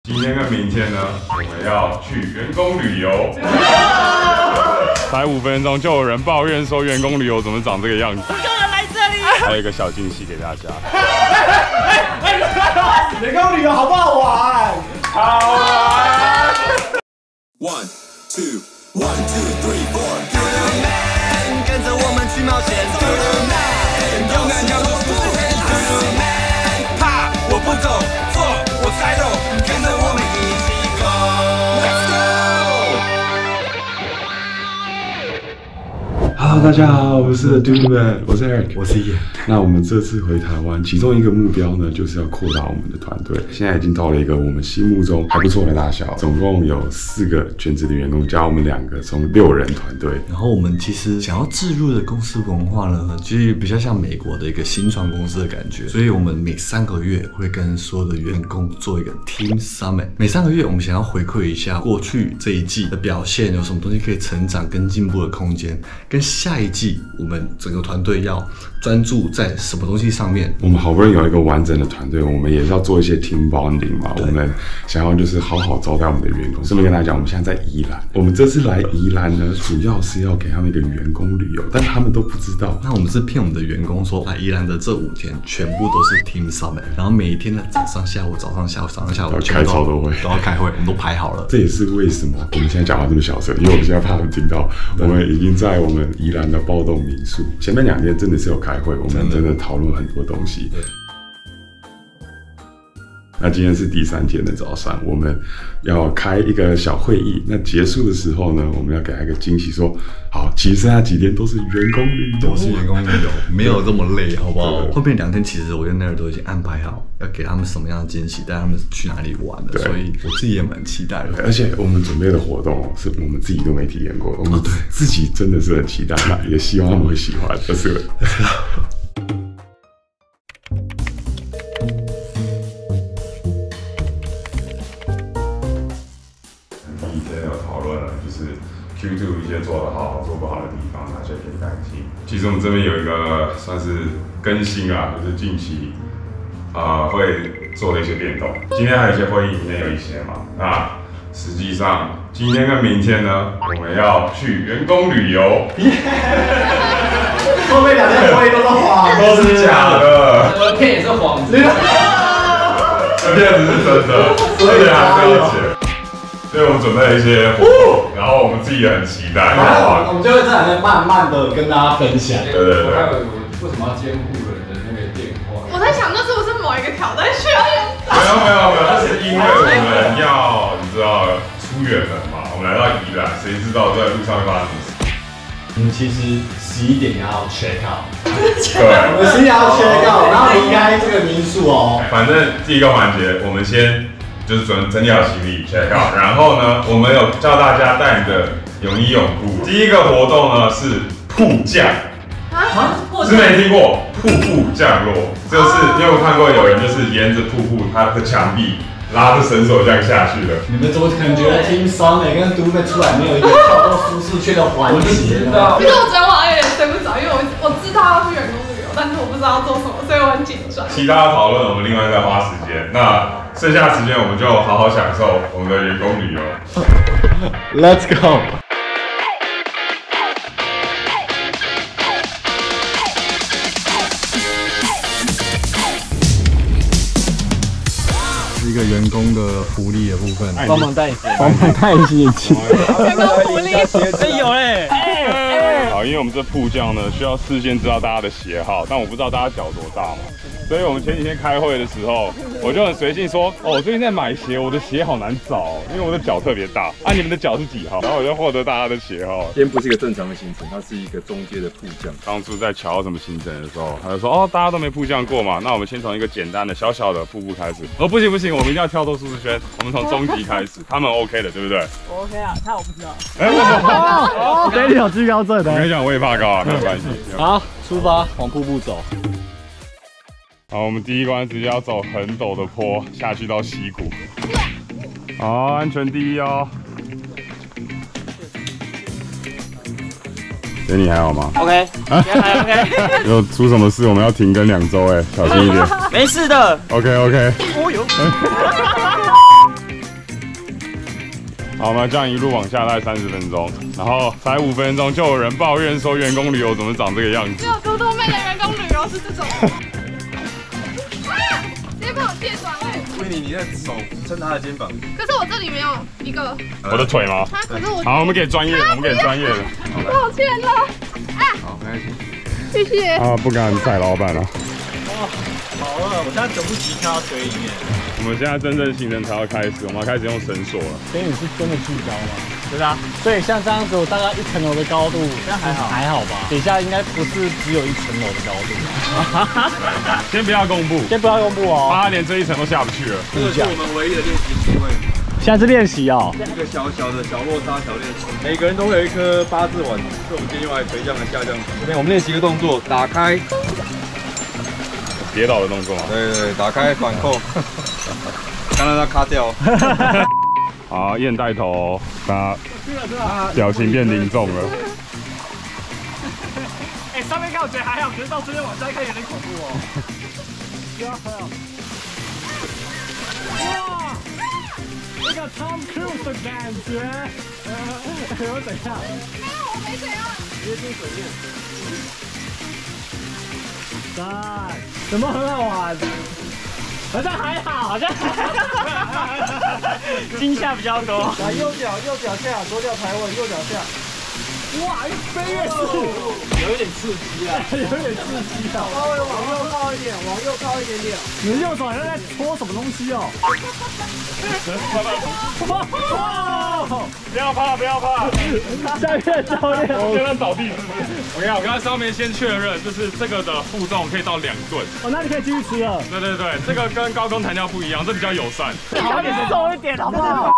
今天跟明天呢，我们要去员工旅游。才5分钟就有人抱怨说员工旅游怎么长这个样子？ 不够人来这里。 还有一个小惊喜给大家。 员工旅游好不好玩？ 好玩。 One, two, 3, 4。跟着我们去冒险。勇敢角落不是黑。怕我不走，做我才走，跟着我们一起 go。Hello， 大家好，我是 Dudeman， 我是 Eric， 我是 Ian。那我们这次回台湾，其中一个目标呢，就是要扩大我们的团队。现在已经到了一个我们心目中还不错的大小，总共有4个全职的员工，加我们2个，从6人团队。 然后我们其实想要置入的公司文化呢，其实比较像美国的一个新创公司的感觉，所以我们每3个月会跟所有的员工做一个 Team Summit。每3个月，我们想要回馈一下过去这一季的表现，有什么东西可以成长跟进步的空间，跟下一季我们整个团队要专注在什么东西上面。 我们好不容易有一个完整的团队，我们也是要做一些 team bonding 嘛。我们想要就是好好招待我们的员工。顺便跟大家讲，我们现在在宜兰。我们这次来宜兰呢，主要是要给他们一个员工旅游，但他们都不知道。 那我们是骗我们的员工说，来宜兰的这5天全部都是 Team Summit， 然后每一天的早上、下午、早上、下午、早上、下午开超多会， 都要开会，我们都排好了。 这也是为什么我们现在讲话这么小声，因为我们现在怕他们听到。我们已经在我们宜兰的暴动民宿，前面2天真的是有开会，我们真的讨论很多东西。那今天是第3天的早上，我们要开一个小会议。那结束的时候呢，我们要给他一个惊喜，说好，其实剩下几天都是员工旅游， 都是员工旅游，没有这么累，好不好？后面2天其实我跟 Nair 都已经安排好，要给他们什么样的惊喜，带他们去哪里玩的，所以我自己也蛮期待的。 而且我们准备的活动是我们自己都没体验过的，我们自己真的是很期待，也希望他们会喜欢。就是。Q2 一些做得好、做不好的地方，哪些可以改进？其实我们这边有一个算是更新啊，就是近期会做的一些变动。今天还有一些会议里面有一些嘛，那实际上今天跟明天呢，我们要去员工旅游。 后面2天会议都是谎， 都是假的， 我的片也是谎子， 这片子是真的，所以还是要钱。所以我们准备了一些活动，然后我们自己也很期待。 我们就会这2天慢慢的跟大家分享。 对对对。 还有为什么要监护人的那个电话？ 我在想，那是不是某一个挑战需要用？ 没有，那是因为我们要你知道出远门嘛，我们来到宜兰，谁知道在路上会发生什么事？ 我们其实11点要 check out， 对， 我们11点要 check out， 然后离开这个民宿哦。 反正第一个环节，我们先。就是整理好行李 check out， 然后呢，我们有叫大家带你的泳衣泳裤。第一个活动呢是瀑降，是没听过瀑布降落，就是因为我看过有人就是沿着瀑布它的墙壁拉着绳索这样下去的。 你们怎么可能觉得 Team Summit 跟 Dudeman 出来没有一个跳脱舒适圈的环节呢？ 其实我昨天晚上有点睡不着，因为我知道要去员工旅游，但是我不知道要做什么，所以我很紧张。 其他的讨论我们另外再花时间。那剩下的时间我们就好好享受我们的员工旅游。 Let's go。 是一个员工的福利的部分， 帮忙带薪器。 员工福利， 有嘞。 好，因为我们这瀑降呢，需要事先知道大家的鞋号，但我不知道大家脚多大嘛。所以我们前几天开会的时候，我就很随性说，哦，我最近在买鞋，我的鞋好难找，因为我的脚特别大。啊，你们的脚是几号？然后我就获得大家的鞋号。 今天不是一个正常的行程，它是一个中阶的瀑降。 当初在瞧什么行程的时候，他就说，哦，大家都没瀑降过嘛，那我们先从一个简单的小小的瀑布开始。哦，不行，我们一定要跳脱舒适圈，我们从中级开始。他们 OK 的，对不对？ 我 OK 啊，他我不知道。 我给你有惧高症的。 我跟你讲，我也怕高啊，没有关系。 好，出发，往瀑布走。 好，我们第一关直接要走很陡的坡下去到溪谷。好，安全第一哦。姐，你还好吗 ？OK， 还 OK。 有出什么事？我们要停更2周哎，小心一点。 没事的。 OK。 哦哟。 好，我们这样一路往下大概30分钟，然后才5分钟就有人抱怨说员工旅游怎么长这个样子。 只有嘟嘟妹的员工旅游是这种。直接帮我揭穿哎！ 维尼，你的手撑他的肩膀。 可是我这里没有一个。 我的腿吗？ 可是我。 好，我们给专业的，我们给专业的。 抱歉了。啊。 好，没关系。 谢谢。 啊，不敢踩老板了。 哇，好饿，我现在等不及看到水里面。 我们现在真正行程才要开始，我们要开始用绳索了。 所以你是真的聚焦吗？对啊。所以像这样子，我大概1层楼的高度，这样还好吧？底下应该不是只有1层楼的高度。 先不要公布， 先不要公布哦， 他连这一层都下不去了。 这个是我们唯一的练习机会。 现在是练习哦， 一个小小的小落差小练习，每个人都会有一颗8字碗，是我们今天用来垂降的下降体。这边我们练习一个动作，打开。 跌倒的动作吗？ 对，打开反扣，刚让它卡掉。 好，燕带头，他表情变凝重了。 哎，上面看我觉得还好，可是到这边往下看有点恐怖哦。哇，那个 Tom Cruise 的感觉，我怎样？ 没有，我没怎样。 直接进水面。怎么很好玩？好像还好，好像惊吓比较多。来右脚下，左脚抬稳，右脚下。哇，飞跃式，有一点刺激啊，有点刺激啊。稍微往右靠一点，往右靠一点点。你的右手好像在搓什么东西哦。 不要怕，不要怕。 下面教练， 我跟他倒地是不是？我跟他上面先确认，就是这个的负重可以到2吨。 哦，那你可以继续吃了。 对，这个跟高空弹跳不一样，这比较友善。 好点重一点，好不好？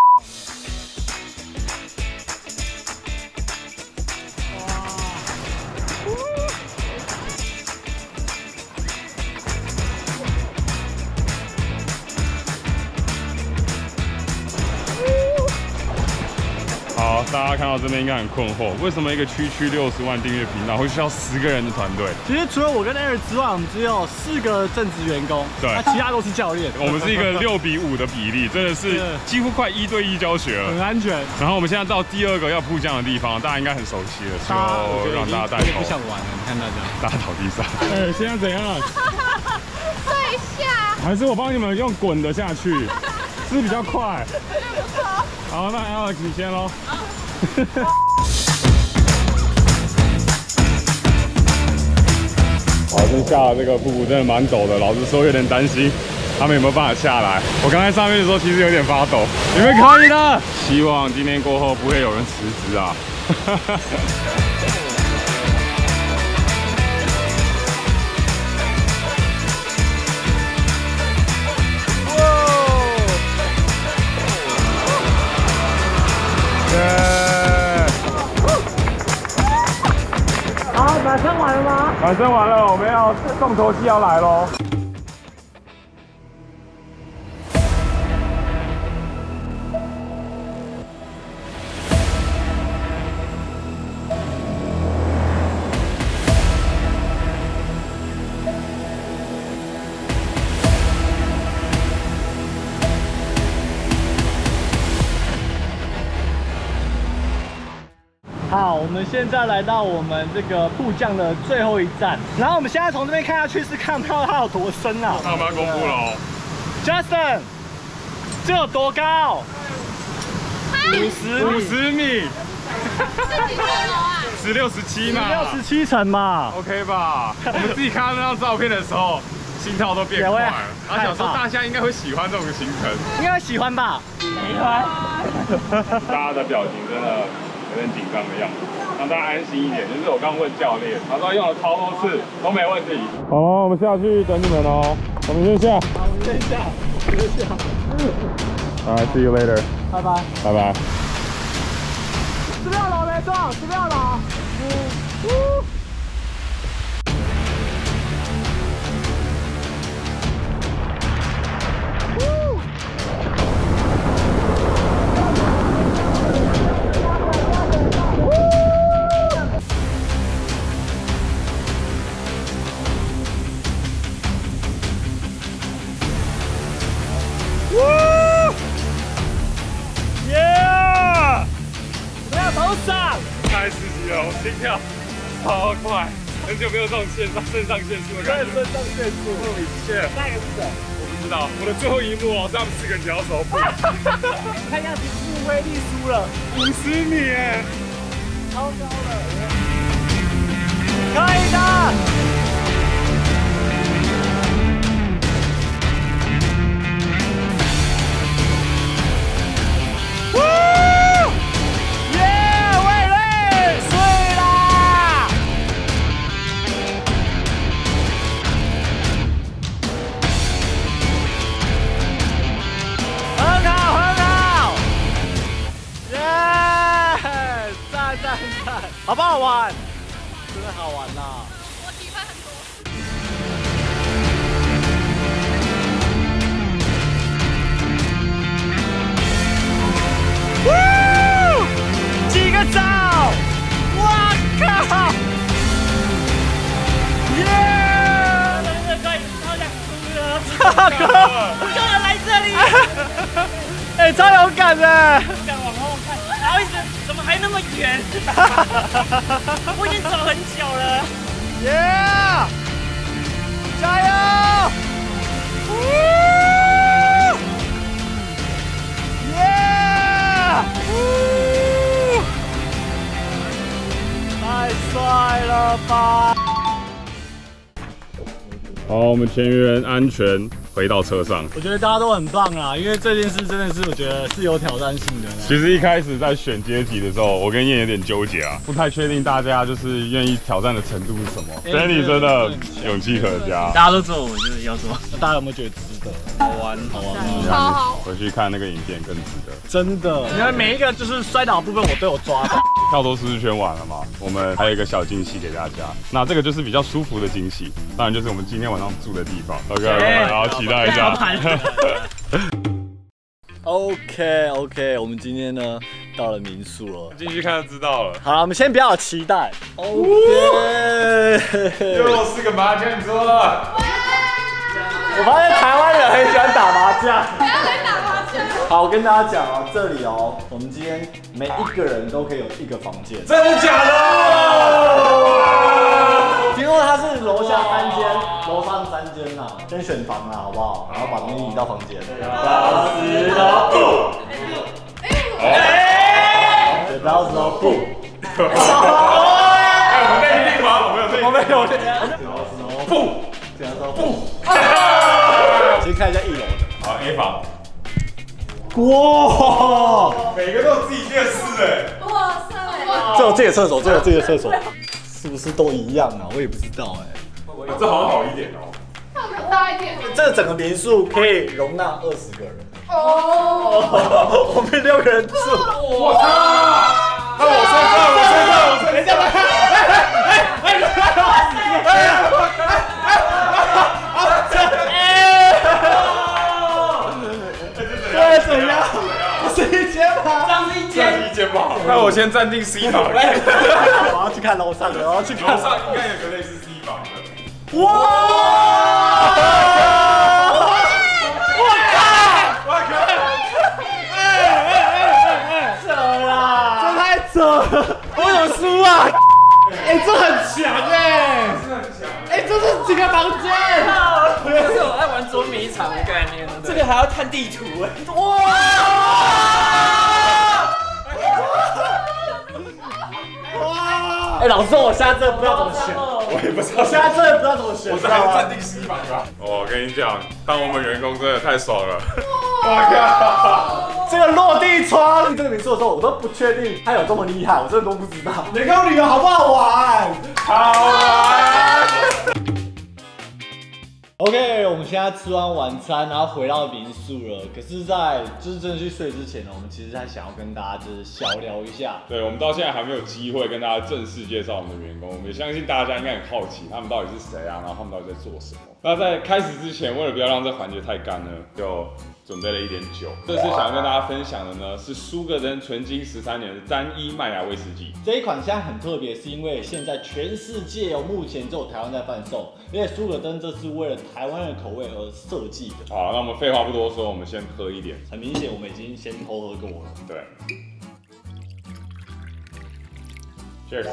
好，大家看到这边应该很困惑，为什么一个区60万订阅频道会需要10个人的团队？ 其实除了我跟 Eric 之外，我们只有4个正职员工， 对， 其他都是教练。 我们是一个6比5的比例，真的是几乎快1对1教学了， 很安全。 然后我们现在到第2个要铺降的地方，大家应该很熟悉了，就让大家带头。 不想玩了，你看大家倒地上。哎，现在怎样？ 睡下。 还是我帮你们用滚的下去，是不是比较快？好，那 Alex 你先咯。好，今下了这个瀑布真的蛮陡的，老实说有点担心他们有没有办法下来。我刚才上面的时候其实有点发抖，你们可以的。希望今天过后不会有人辞职啊。 好，暖身完了吗？ 暖身完了，我们要重头戏要来咯。 好，我们现在来到我们这个瀑降的最后一站，然后我们现在从这边看下去是看不到它有多深啊。 那我们要公布了哦 ，Justin， 这有多高 ？50米。 这几层楼啊 ？16、17嘛。 17层嘛。 OK 吧？我们自己看到那张照片的时候，心跳都变快了。然后想说大家应该会喜欢这种行程， 应该会喜欢吧？喜欢。 大家的表情真的有点紧张的样子，让大家安心一点。就是我刚问教练，他说用了超多次都没问题。好，我们下去等你们哦。我们先下。 好，我们先下。 Alright, see you later. 拜拜。 拜拜。 16楼没撞，16楼。 心跳超快，很久没有这种肾上腺素的感觉。肾上腺素，我的天！那个是什么？我不知道。我的最后一幕哦，是他们4个人脚手部。 看样子是威力输了 50米耶， 超高了，可以的。好不好玩？真的好玩啦！ 我体会很多。 洗个澡！哇靠！耶！ 真的快超想哭了！ 大哥， 我就要来这里。 哎，超勇敢的！ 不敢往后看，然后一直怎么还那么远？我已经走很久了。 耶！加油！耶！太帅了吧！ 好，我们全员安全回到车上。 我觉得大家都很棒啦，因为这件事真的是我觉得是有挑战性的。 其实一开始在选阶级的时候，我跟燕有点纠结啊，不太确定大家就是愿意挑战的程度是什么。Danny 真的勇气可嘉， 大家都做，我就要做。 那大家有没有觉得值得？ 好玩，好玩。 超好。 回去看那个影片更值得。 真的，因为每一个就是摔倒的部分我都有抓到。 跳脱舒适圈完了嘛，我们还有一个小惊喜给大家。那这个就是比较舒服的惊喜，当然就是我们今天晚上住的地方。OK， 然后期待一下。 OK， 我们今天呢到了民宿了， 进去看就知道了。 好了，我们先不要有期待。OK， 又是个麻将桌。 我发现台湾人很喜欢打麻将。 不要再打麻将。 好，我跟大家讲哦，这里哦，我们今天每一个人都可以有一个房间。 真的假的？ 听说他是楼下3间，楼上3间呐，先选房啦，好不好？然后把东西移到房间。10楼不，剪刀石头布。 我们内定吗？我们有内定。 我们有剪刀石头布，剪刀石头布。先看一下1楼的。 好 ，A 房。 哇， 每个都有自己电视哎。 哇塞！ 这有自己的厕所，这有自己的厕所，是不是都一样啊？我也不知道哎。 这好像好一点哦。 那比较大一点。 这整个民宿可以容纳20个人。 哦。 我们6个人住。 我操！那我睡这，等一下吧。 这怎样？不是1间吗？ 这是一间吧。那我先暂定 C 房。 我要去看楼上的，我要去看。 楼上应该有个类似 C 房的。 哇！扯啦！这太扯了！我怎么输啊？哎，这很强哎！哎，这是几个房间？ 这是我在玩捉迷藏的概念。这个还要看地图哎。 哇！哎，老实说，我现在真的不知道怎么选。 我也不知道， 我现在真的不知道怎么选。 我是还是暂定 C 房吧。我跟你讲，当我们员工真的太爽了。我靠！ 这个落地窗，这个民宿的时候，我都不确定它有这么厉害，我真的都不知道。员工旅游好不好玩？ 好玩。 OK， 我们现在吃完晚餐，然后回到民宿了。可是，在就是真的去睡之前呢，我们其实还想要跟大家就是小聊一下。 对，我们到现在还没有机会跟大家正式介绍我们的员工，我们也相信大家应该很好奇他们到底是谁啊，然后他们到底在做什么。那在开始之前，为了不要让这环节太干呢，就准备了一点酒。这次想要跟大家分享的呢，是苏格登纯金13年的单一麦芽威士忌。 这一款现在很特别，是因为现在全世界目前只有台湾在贩售，而且苏格登这是为了台湾的口味而设计的。 好，那我们废话不多说，我们先喝一点。 很明显，我们已经先偷喝过了。 对。 Cheers。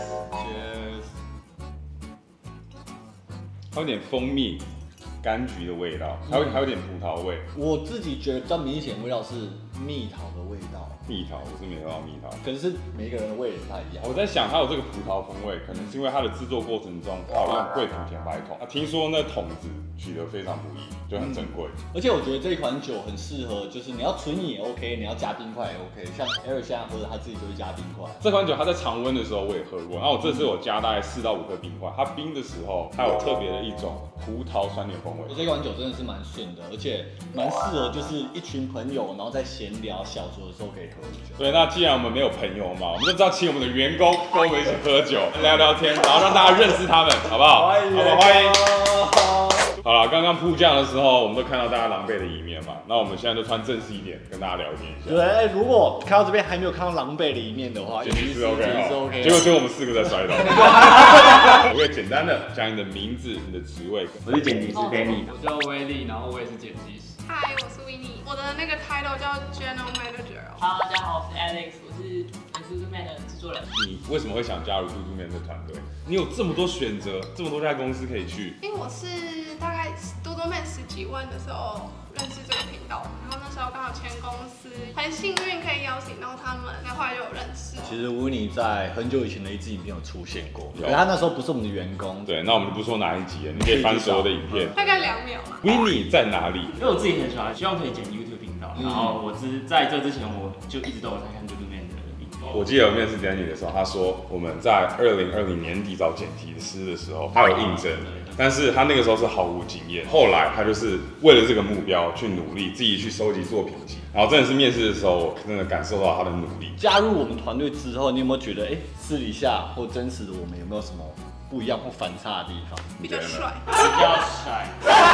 它有点蜂蜜、柑橘的味道，还有点葡萄味。 我自己觉得比较明显味道是蜜桃的味道。 蜜桃，我是没喝到蜜桃， 可能是每一个人的味也不太一样。 我在想，它有这个葡萄风味，可能是因为它的制作过程中，它有用贵腐甜白桶。听说那桶子取得非常不易，就很珍贵。 而且我觉得这一款酒很适合，就是你要纯饮也 OK， 你要加冰块也 OK。像 Eric 现在喝的，他自己就会加冰块。 这款酒它在常温的时候我也喝过，然后我这次有加大概4到5颗冰块，它冰的时候它有特别的一种葡萄酸甜风味。 这款酒真的是蛮顺的，而且蛮适合就是一群朋友，然后在闲聊小酌的时候可以喝的酒。 对，那既然我们没有朋友嘛，我们就知道请我们的员工跟我们一起喝酒、聊聊天，然后让大家认识他们，好不好？欢迎。好了，刚刚铺酱的时候，我们都看到大家狼狈的一面嘛。那我们现在就穿正式一点，跟大家聊天一下。 对，如果看到这边还没有看到狼狈的一面的话， 简直是 OK 哈。结果我们4个在摔倒。我会简单的讲你的名字、你的职位。 我是剪辑师 Benny， 我叫威力，然后我也是剪辑师。 嗨，我是 Winnie， 我的那个 title 叫 General Manager。 Hello， 大家好，我是 Alex， 我是Duduman 的制作人。 你为什么会想加入Duduman的团队？你有这么多选择，这么多家公司可以去。 因为我是大概Duduman 10几万的时候认识这个频道，然后那时候刚好签公司，很幸运可以邀请到他们，然后后来就有认识。 其实 Winnie 在很久以前的一支影片有出现过，可是他那时候不是我们的员工。 对，那我们就不说哪一集了，你可以翻所有的影片。 大概2秒嘛。 Winnie 在哪里？ 因为我自己很喜欢，希望可以剪 YouTube 频道。然后我在这之前，我就一直都有在看 Duduman 的影片。 我记得我面试 Danny 的时候，他说我们在2020年底找剪辑师的时候，他有应征，但是他那个时候是毫无经验。后来他就是为了这个目标去努力，自己去收集作品集。然后真的是面试的时候，我真的感受到他的努力。 加入我们团队之后，你有没有觉得，私底下或真实的我们有没有什么不一样或反差的地方？ 比较帅。 比较帅。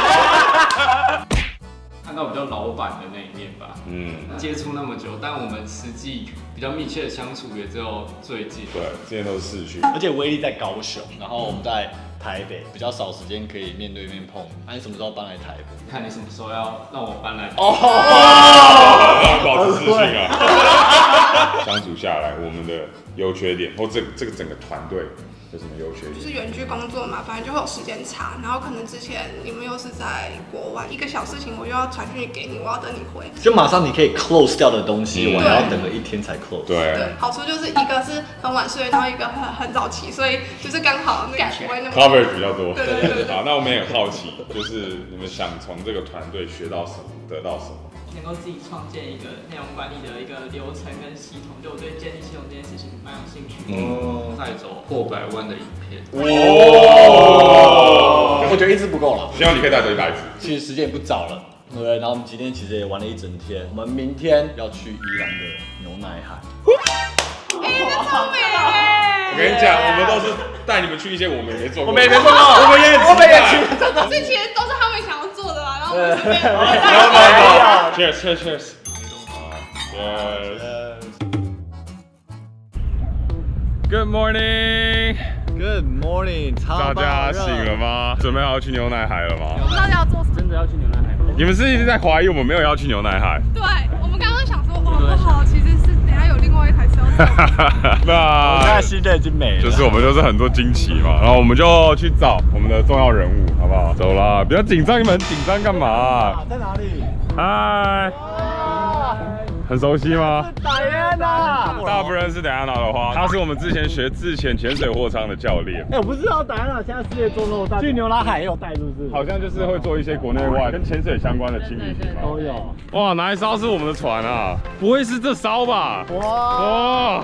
看到比较老板的那一面吧，接触那么久，但我们实际比较密切的相处也只有最近。 对，之前都是市区， 而且威力在高雄，然后我们在台北，比较少时间可以面对面碰。那你什么时候搬来台北？ 看你什么时候要让我搬来。 保持自信啊！相处下来，我们的优缺点或这个整个团队。有什么优缺点？ 就是远距工作嘛，反正就会有时间差，然后可能之前你们又是在国外，一个小事情我又要传讯息给你，我要等你回， 就马上你可以 close 掉的东西，我还要等个1天才 close。 对， 好处就是一个是很晚睡，然后一个很早起，所以就是刚好那个不会那么 coverage 比较多。 对。 好，那我们也很好奇，就是你们想从这个团队学到什么，得到什么？ 能够自己创建一个内容管理的一个流程跟系统，就我对建立系统这件事情蛮有兴趣的。 再走破100万的影片。 我觉得1支不够了， 希望你可以带走100支。 其实时间也不早了，对不对？然后我们今天其实也玩了一整天，我们明天要去宜兰的牛奶海。 超美耶！ 我跟你讲，我们都是带你们去一些我们也没做过， 我们也没做过，我们也去，真的。 这其实都是他们想要做的啦，然后我们随便。 Cheers。Good morning。大家醒了吗？准备好要去牛奶海了吗？ 我不知道要做什么。 真的要去牛奶海吗？ 你们是一直在怀疑我们没有要去牛奶海？ 对，我们刚刚想说，哇，不好，其实是等下有另外一台车要走。 那现在心都已经没了。 就是我们就是很多惊奇嘛，然后我们就去找我们的重要人物，好不好？走啦，不要紧张，你们很紧张干嘛？ 在哪里？ 嗨。很熟悉吗？ 戴安娜， 大部分人是戴安娜的话，他是我们之前学自潜潜水货舱的教练。 我不知道戴安娜现在世界做那么大，去牛奶海也有带，是不是？ 好像就是会做一些国内外跟潜水相关的轻旅行嘛。 都有。 哇，哪一艘是我们的船啊？不会是这艘吧？哇！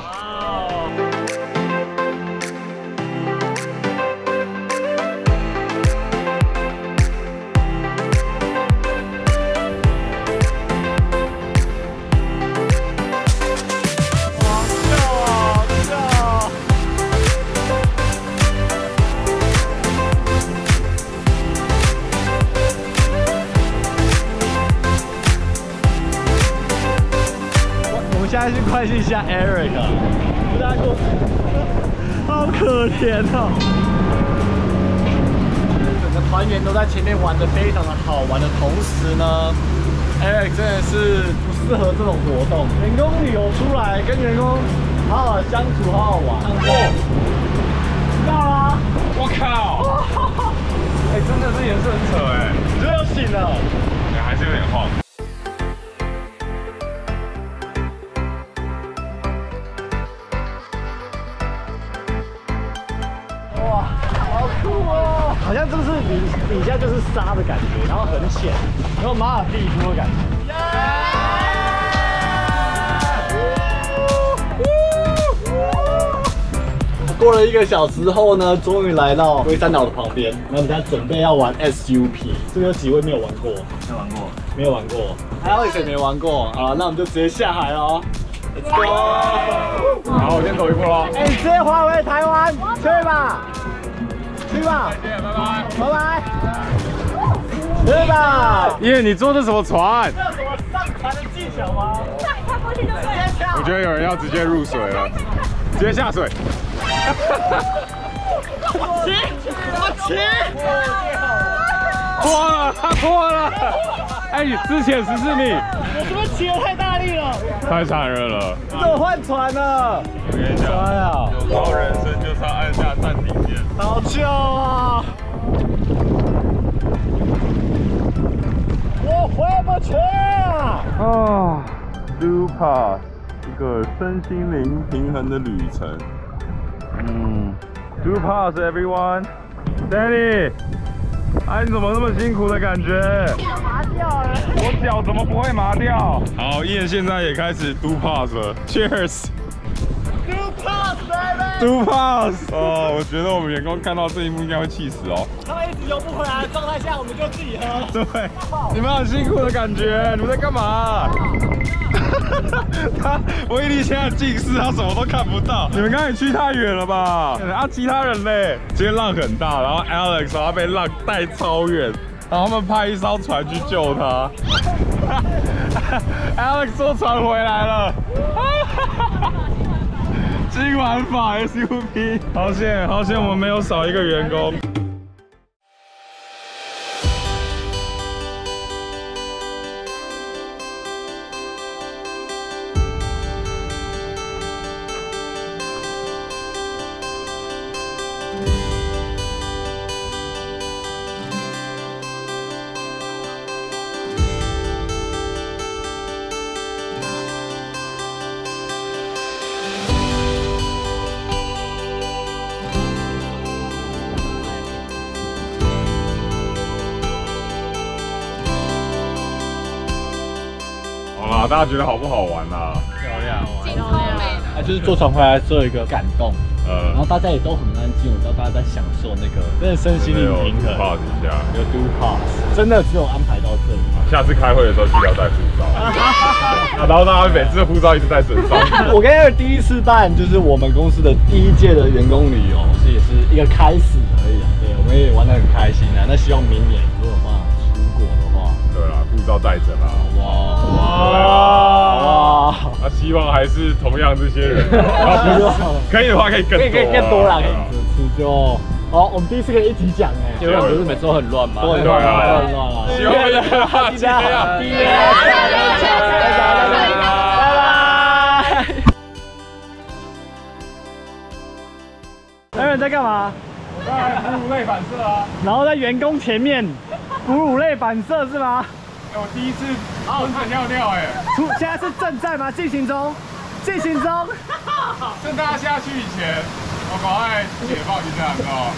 现在去关心一下 Eric， 大家过，好可怜哦。整个团员都在前面玩得非常的好玩的同时呢 ，Eric 真的是不适合这种活动。员工旅游出来跟员工好好相处，好好玩。到啦！ 我靠！哎，真的是颜色很扯哎， 你这又醒了？ 还是有点晃。 哇，好酷哦！好像就是底下就是沙的感觉，然后很浅，有马尔地夫的感觉。过了1个小时后呢，终于来到龟山岛的旁边。那我们现在准备要玩 SUP， 这边有几位没有玩过？ 没玩过， 没有玩过，还有谁没玩过？好，那我们就直接下海喽。Let's go！ 好，我先走一步喽。 哎，直接滑回台湾，去吧，去吧， 再见，拜拜， 拜拜，去吧。 耶，你坐的什么船？ 这有什么上船的技巧吗？ 跳过去就对了。 我觉得有人要直接入水了，直接下水。 我骑！ 过了，他过了。哎，之前14米， 我是不是骑得太大力了？ 太残忍了。 怎么换船了？ 我跟你讲，有时候人生就是要按下暂停键。 好糗啊！我回不去啊！ 啊 ，Do Pass 一个身心灵平衡的旅程。Do Pass everyone。Danny， 哎，你怎么那么辛苦的感觉？ 脚麻掉了。 我脚怎么不会麻掉？好，Ian现在也开始 Do Pass 了 ，Cheers。Do Pass baby。 Do Pass。哦，我觉得我们员工看到这一幕应该会气死哦。 他们一直游不回来的状态下，我们就自己喝。 对，你们很辛苦的感觉，你们在干嘛？他威力现在近视，他什么都看不到。你们刚才去太远了吧？啊，其他人嘞？今天浪很大，然后 Alex 他被浪带超远，然后他们派一艘船去救他。Alex 坐船回来了。金玩法 SUP， 好险好险，我们没有少一个员工。大家觉得好不好玩啊？ 漂亮， 景超美的。 就是坐船回来之后有一个感动，然后大家也都很安静，我知道大家在享受那个真的身心灵平衡。 pass 一下， 有 do pass， 真的只有安排到这里。 下次开会的时候记得要带护照，然后大家每次护照一直在身上。 我跟Eric第一次办就是我们公司的第1届的员工旅游，这也是一个开始而已啊。对，我们也玩得很开心啊。那希望明年如果有办法出国的话， 对啦，护照带着啦。 哇！ 那希望还是同样这些人，可以的话可以更多啦，可以这次就。好，我们第一次可以一起讲哎， 因为不是每次都很乱吗？ 都很乱啊，很乱啊。 希望大家记得要拜拜。Aaron 在干嘛？ 我刚才哺乳类反射啊。 然后在员工前面哺乳类反射是吗？ 哎，我第一次蹲着尿尿哎。 现在是正在吗？进行中，进行中。 趁大家下去以前，我赶快解放一下，你知道吗？